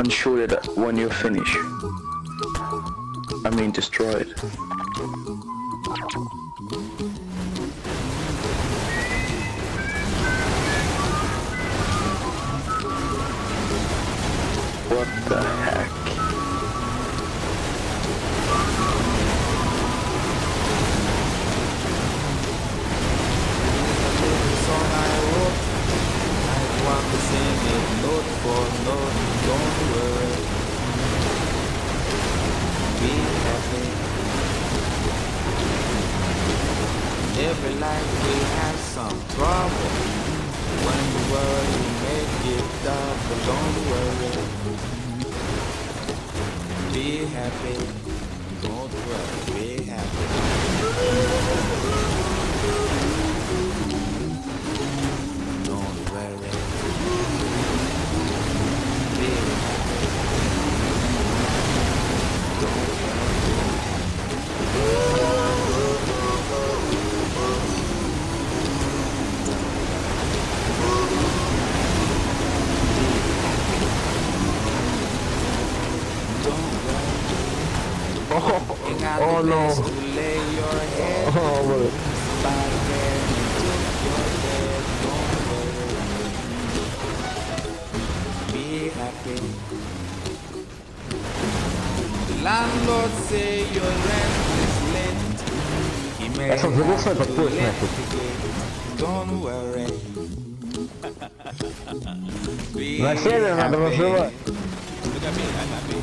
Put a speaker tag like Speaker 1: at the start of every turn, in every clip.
Speaker 1: and shoot it when you finish. I mean destroy it. What the heck?
Speaker 2: Note for note, don't worry. Be happy. Every life we have some trouble. When you worry, you make it double. Don't worry. Be happy. Don't worry. Be happy. Don't worry.
Speaker 1: Oh no!
Speaker 2: Be happy. The landlord say your rent is late. He may have to litigate. Don't worry. Be happy. Look at me, I'm happy.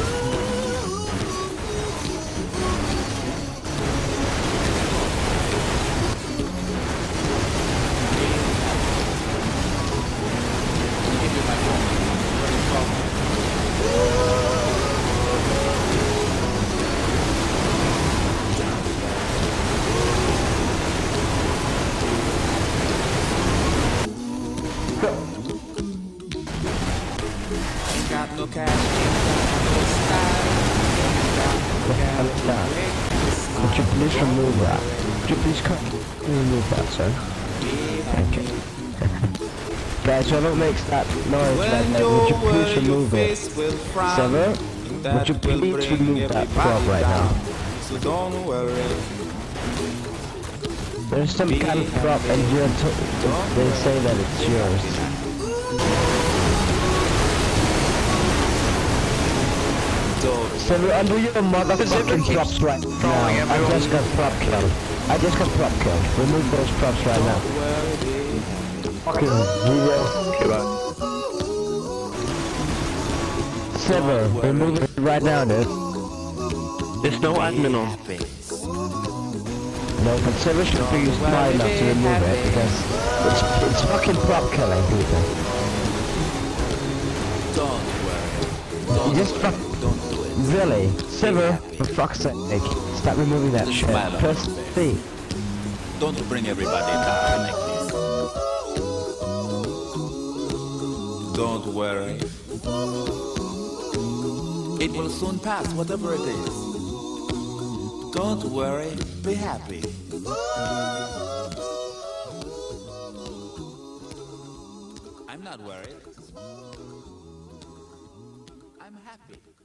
Speaker 2: No cash, no style.
Speaker 3: Would you please remove that? Would you please remove that, sir? Thank you. Guys, whoever makes that noise right there, would you please remove it? Ziver, would you please remove that prop right now?
Speaker 2: So don't worry.
Speaker 3: There's some kind of prop and they say that it's yours. Ziver, under your motherfucking props right now. I just got prop killed. I just got prop killed. Remove those props right now. Fucking zero. Ziver, remove it right now, dude.
Speaker 1: There's no admin on.
Speaker 3: No, but Ziver should be smart enough to remove it because it's fucking prop killing people.
Speaker 2: Don't worry.
Speaker 3: You just fuck. Really? Ziver, for fuck's sake, stop removing that shit. Press C.
Speaker 2: Don't bring everybody down like this. Don't worry. It will soon pass, whatever it is. Don't worry, be happy. I'm not worried. I'm happy.